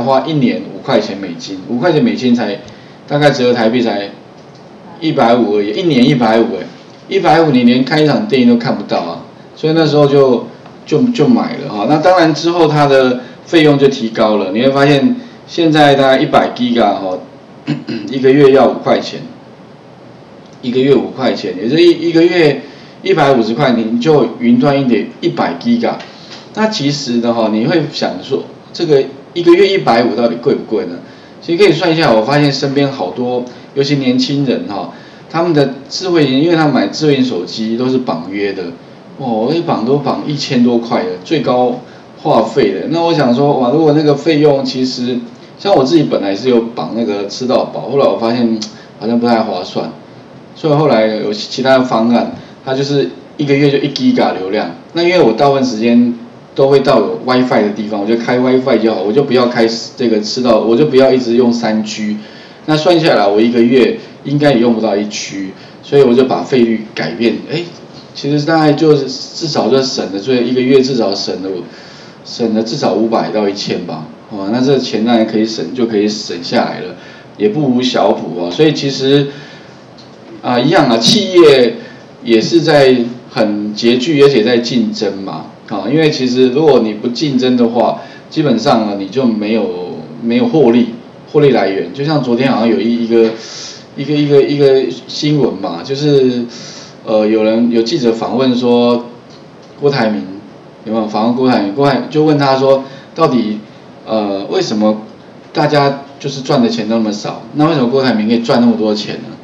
话1年$5，$5才大概折合台币才150而已，1年150，150你连看一场电影都看不到啊，所以那时候就买了哈。那当然之后它的费用就提高了，你会发现现在大概100GB 哈，一个月要$5，一个月$5，也就是一个月150块，你就云端100GB。那其实的哈，你会想说这个一个月150到底贵不贵呢？其实可以算一下，我发现身边好多，尤其年轻人哈，他们的智慧型，因为他买智慧型手机都是绑约的，哦，一绑都绑1000多块的最高话费的。那我想说，哇，如果那个费用其实，像我自己本来是有绑那个吃到饱，后来我发现好像不太划算，所以后来有其他的方案，它就是一个月就1GB 流量。那因为我大部分时间都会到有 WiFi 的地方，我就开 WiFi 就好，我就不要开这个吃到，我就不要一直用3G。那算下来，我一个月应该也用不到1G，所以我就把费率改变，其实大概就是至少就省了，所以一个月至少省了至少500到1000吧。哦，那这钱当然可以省，就可以省下来了，也不无小补啊。所以其实一样啊，企业也是在很拮据，而且在竞争嘛。因为其实如果你不竞争的话，基本上你就没有获利来源。就像昨天好像有一个新闻嘛，就是有记者访问说郭台铭有没有访问郭台铭就问他说，到底为什么大家就是赚的钱那么少？那为什么郭台铭可以赚那么多钱呢？